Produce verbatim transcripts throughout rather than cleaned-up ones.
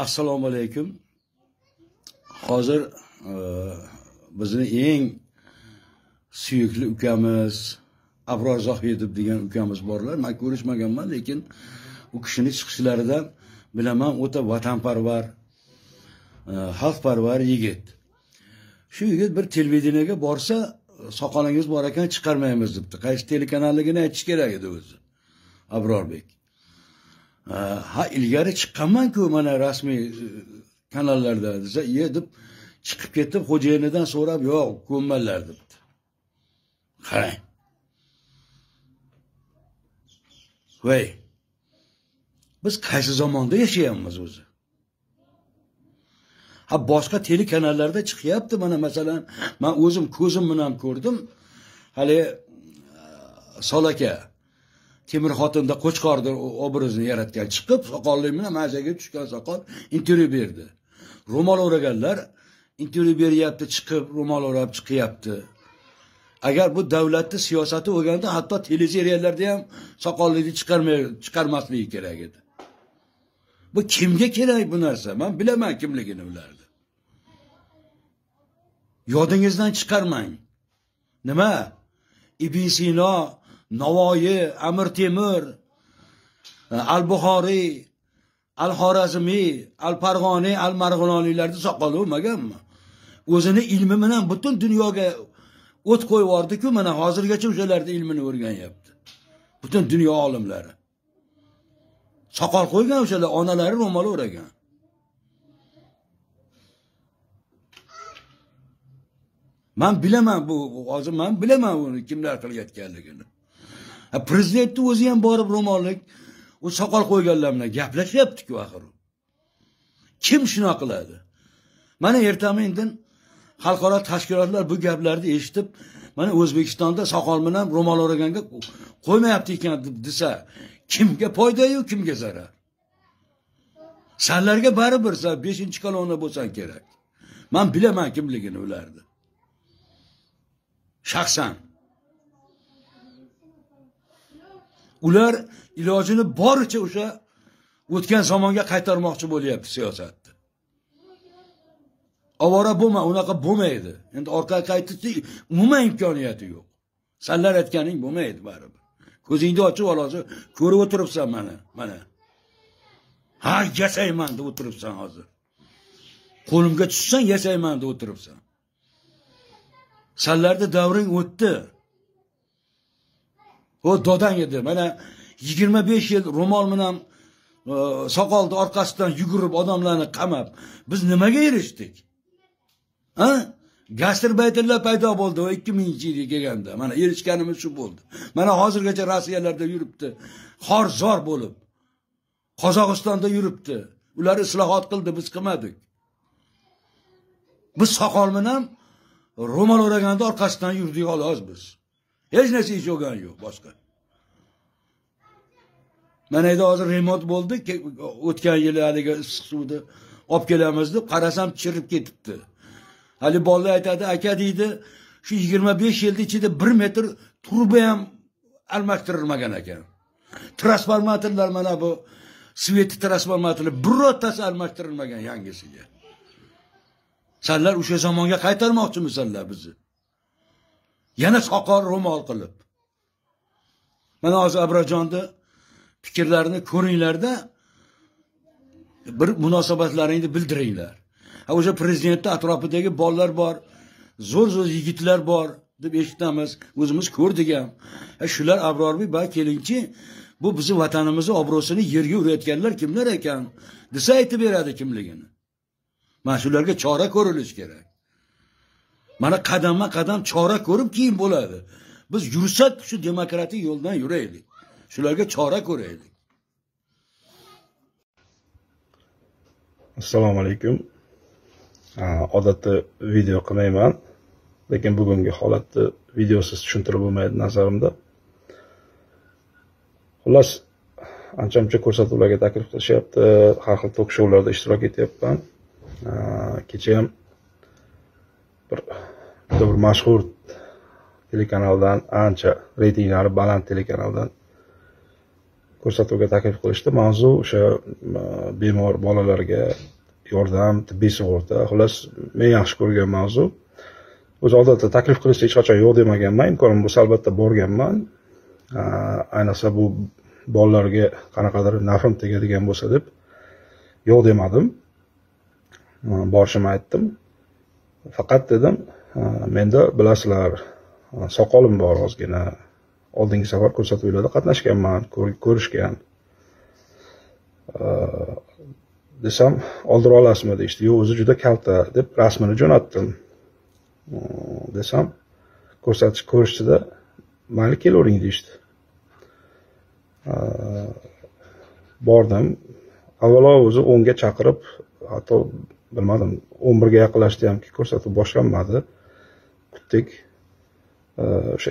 Assalomu alaykum. Hozir bizni eng suyukli ukamiz Abror Zohidov degan ukamiz borlar. Men ko'rishmaganman, lekin u kishining chiqishlaridan bilaman, o'ta vatanparvar, xalqparvar yigit. Shu yigit bir televideniyega borsa, soqolingiz bor ekan chiqarmaymiz debdi. Qaysi telekanalligini aytish kerak edi o'zi. Abrorbek. Ha, ilgari chiqqanman-ku mana rasmiy kanallarda desa, "Iye" deb chiqib ketib, xo'jayinidan so'rab, "Yo'q, ko'nmanlar" debdi. Qarang. Voy. Biz qaysi zamonda yashayapmiz o'zi? Ha, boshqa telekanallarda chiqyapti, mana masalan, men o'zim ko'zim bilan ko'rdim. Hali Solaka Temir xotinda Qo'chqordir obrazini yaratgan chiqib, soqolli bilan mazaga tushgan soqol intervyu berdi. Ro'mol o'raganlar intervyu beryapti, chiqib ro'mol o'rab chiqyapti. Agar bu davlatning siyosati bo'lganda, hatto teleseriallarda ham soqollikni chiqarmay chiqarmasligi kerak edi. Bu kimga kerak bu narsa? Men bilaman kimligini ularni. Yodingizdan chiqarmang. Nima? Ibn Sino, Navoiy, Amir Temur, Al-Buxoriy, Al-Xorazmiy, Al-Farg'oniy, Al-Marg'iloniylarda soqoli bo'lmaganmi? O'zini ilmi bilan butun dunyoga o't qo'yib yubordi-ku, mana hozirgacha o'shalarning ilmini o'rganyapti. Butun dunyo olimlari. Soqol qo'ygan o'shalar, onalari ro'mol o'ragan. Men bilaman bu, hozir men bilaman uni kimlar qilayotganligini. Prezidentni o'zi ham borib ro'mollik, u soqol qo'yganlar bilan gaplashyapti-ku axir. Kim shunaqa qiladi? Mana ertamin-indin xalqaro tashkilotlar bu gaplarni eshitib, mana O'zbekistonda soqol bilan ro'mol o'raganga qo'ymayapti ekan desa, kimga foyda-yu, kimga zarar? Sanlarga baribir, sen beshinchi kolonna bo'lsan kerak. Men bilaman kimligini ularni. Shaxsan ular ilojini boricha o'sha o'tgan zamonga qaytarmoqchi bo'lyapti siyosatni. Avora bo'lma, unaqa bo'lmaydi. Endi orqaga qaytishni umuman imkoniyati yo'q. Sanlar aytganing bo'lmaydi baribir. Ko'zingni ochib olasiz, ko'rib o'tiribsan mana, mana. Ha, yasayman deb o'tiribsan hozir. Qo'limga tushsang yasayman deb o'tiribsan. Sanlarda davring o'tdi. O dodang edi. Mana yigirma besh yil ro'mol bilan soqolni orqasidan yugurib odamlarni qamab, biz nimaga erishdik? Ha? Gastarbayterlar paydo bo'ldi o ikki minginchi yilga kelganda. Mana erishganimiz shu bo'ldi. Mana hozirgacha Rossiyalarda yuribdi. Xor-zor bo'lib. Qozog'istonda yuribdi. Ular islohot qildi, biz qilmadik. Biz soqol bilan ro'mol o'raganda orqasidan yurdik xolos biz. Hech narsa ish bo'lgan yo'q boshqa. Mana endi hozir remont bo'ldi, o'tgan yili haliga issiq suvni olib kelamiz deb qarasam chirib ketibdi. Hali bolalar aytadi, aka deydi, shu yigirma besh yil ichida bir metr turba ham almashtirilmagan ekan. Transformatorlar mana bu svet transformatorlar birortasi almashtirilmagan yangisiga. Sanlar o'sha zamonga qaytarmoqchimisanlar bizni? Yana soqol ro'mol qilib. Mana hozir Abrojonni fikrlarini ko'ringlarda, bir munosabatlaringni bildiringlar. Ha, o'sha prezidentning atrofidagi bolalar bor, zo'r-zo'r yigitlar bor deb eshitamiz, o'zimiz ko'rdik ham. Ha, shular Abrorbek ba kelingchi, bu bizning vatanimizni obro'sini yerga urayotganlar kimlar ekan? Desa aytib beradi kimligini. Mana shularga chora ko'rilish kerak. Mana qadamma-qadam chora ko'rib keyin bo'ladi. Biz yursak shu demokratik yo'ldan yuraylik. Shularga chora ko'raylik. Assalomu alaykum. Odatda video qilmayman, lekin bugungi holatni videosiz tushuntirib bo'lmaydi nazarimda. Xullas, ancha-muncha ko'rsatuvlarga taklif qilishyapti, har xil tok shoularda ishtirok etyapman. Kecha ham bir bir mashhur telekanaldan, ancha reytinglari baland telekanaldan ko'rsatuvga taklif qilishdi. Mavzu o'sha bemor bolalarga yordam, tibbiy sug'urta, xullas men yaxshi ko'rgan mavzu. O'zi odatda taklif qilishda hech qachon yo'q demaganman, imkonim bo'lsa albatta borganman. Ayniqsa bu bolalarga qanaqadir nafim tegadigan bo'lsa deb yo'q demadim. Borishimni aytdim. Faqat dedim, menda bilasizlar, soqolim bor ozgina. Oldingi safar ko'rsatuvlarda qatnashganman, ko'rishgan. Desam, oldira olasizmi deyishdi. Yo'q, o'zi juda kalta deb rasmini jo'natdim. Desam, ko'rsatish ko'rishdida mayli kelavering deyishdi. Bordim. Avvalo o'zi o'nga chaqirib, hatto bilmadim, o'n birga yaqinlashdi hamki ko'rsatuv boshlanmadi. Kutdik. O'sha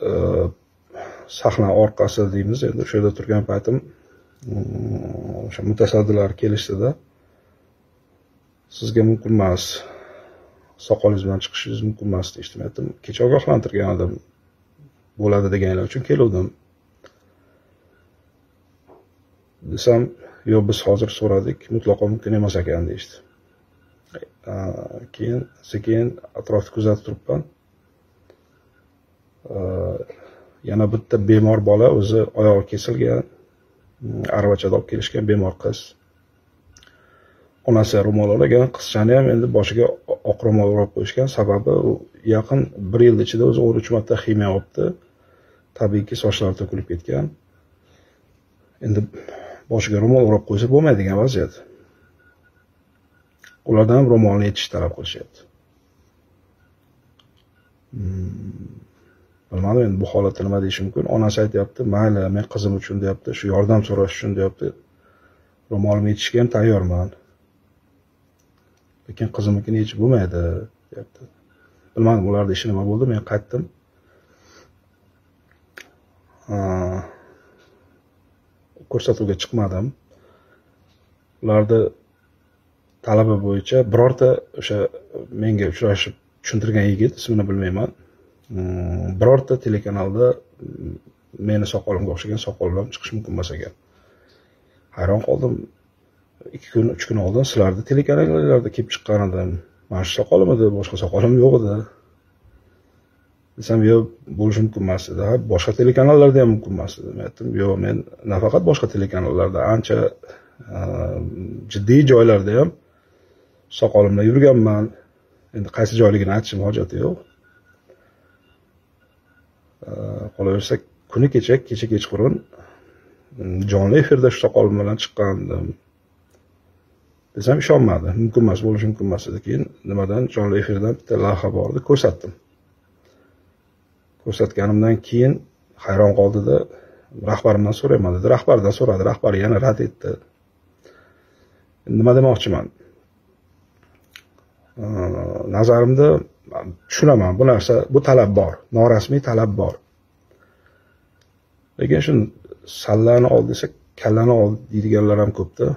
sahna orqasi deymiz, endi o'sha yerda turgan paytim o'sha mutasaddilar kelishdi-da. Sizga mumkin emas, soqolingiz bilan chiqishingiz mumkin emas deyishdi. Men aytdim, kecha ogohlantirgan edim. Bo'ladi deganlar uchun keluvdim. Desam, yo'q, biz hozir so'radik, mutlaqo mumkin emas ekan deyishdi. Keyin sekin atrofni kuzatib turibman. Yana bitta bemor bola, o'zi oyog'i kesilgan, aravachada olib kelishgan bemor qiz. Onasi ro'mol olagan, qizchani ham endi boshiga oq ro'mol o'rab qo'yishgan, sababi u yaqin bir yil ichida o'zi o'n uch marta ximiya olibdi. Tabiiyki sochlari to'kilib ketgan. Endi boshiga ro'mol o'rab qo'ysa bo'lmaydigan vaziyat. Ulardan ham ro'molni yechish talab qilishyapti. Bilmadim endi bu holatda nima deyish mumkin. Onasi aytayapti, mayli, men qizim uchun deyapti, shu yordam so'rash uchun deyapti. Ro'molimni yechishga ham tayyorman. Lekin qizimnikini yechib bo'lmaydi, deyapti. Bilmadim, ularda ishi nima bo'ldi, men qaytdim. Ko'rsatuvga chiqmadim. Ularda talabi bo'yicha birorta o'sha menga uchrashib tushuntirgan yigit, ismini bilmayman. Birorta telekanalda meni soqolimga o'xshagan soqol bilan chiqish mumkin emas ekan. Hayron qoldim. ikki kun, uch kun oldin sizlarda telekanallarda kelib chiqqan edim. Mana shu soqolim edi, boshqa soqolim yo'q edi. Desam, yo'q, bo'lishi mumkin emas edi. Boshqa telekanallarda ham mumkin emas edi. Men aytdim, yo'q, men nafaqat boshqa telekanallarda, ancha jiddiy joylarda ham soqolimda yurganman. Endi qaysi joyligini aytishim hojati yo'q. Qolaversa, kuni kecha, kecha kechqurun jonli efirda shu soqolim bilan chiqqandim. Desam, ishonmadi. Mumkin emas, bo'lishi mumkin emas edi. Keyin nimadan jonli efirdan bitta lavha bor edi, ko'rsatdim. Ko'rsatganimdan keyin hayron qoldi-da, rahbarimdan so'rayman dedi. Rahbardan so'radi, rahbar yana rad etdi. Nima demoqchiman? Nazarimda tushunaman, bu narsa, bu talab bor, norasmiy talab bor. Lekin shu sallani ol desa, kallani ol deydiganlar ham ko'pda.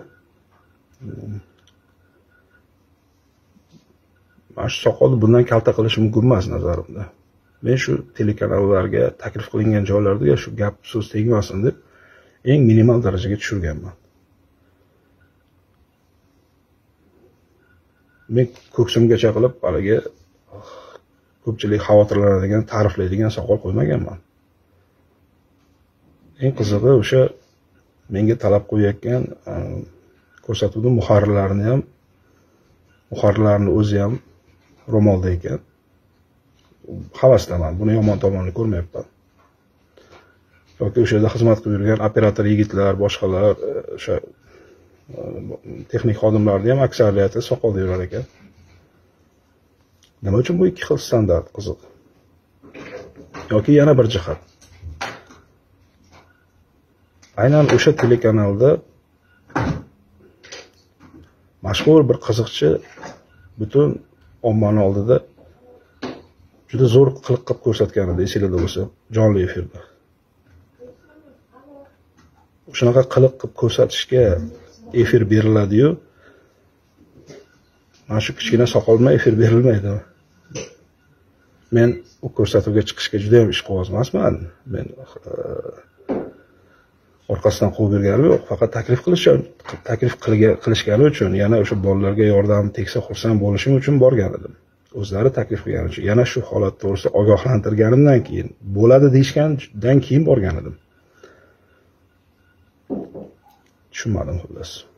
Mana shu soqolni bundan kalta qilish mumkin emas nazarimda. Men shu telekanallarga taklif qilingan joylarda shu gap so'z tegmasin deb eng minimal darajaga tushirganman. Men ko'ksimgacha qilib haligi ko'pchilik xavotirlanadigan, ta'riflaydigan soqol qo'ymaganman. Eng qizig'i o'sha menga talab qo'yayotgan ko'rsatuvning muharrirlarini ham, muharrirlarning o'zi ham ro'molda ekan. Havasdaman, buni yomon tomonini ko'rmayapman. Yoki o'sha yerda xizmat qilib yurgan operator yigitlar, boshqalar, o'sha texnik xodimlarning ham aksariyati soqolda yurar ekan. Nima uchun bu ikki xil standart qiziq? Yoki yana bir jihat. Aynan o'sha telekanalda mashhur bir qiziqchi butun ommani oldida juda zo'r qiliq qilib ko'rsatgan edi, esingizda bo'lsa, jonli efirda. Shunaqa qiliq qilib ko'rsatishga efir beriladi-yu, mana shu kichkina soqol bilan efir berilmaydi. Men u ko'rsatuvga chiqishga juda ham ishqiboz emasman. Men orqasidan quvib bergani yo'q, faqat taklif qilish taklif qilishgani uchun, yana o'sha bolalarga yordam tegsa xursand bo'lishim uchun borgan edim. O'zlari taklif qilgani uchun, yana shu holat to'g'risida ogohlantirganimdan keyin, bo'ladi deyishgandan keyin borgan edim. Tushunmadim xullas.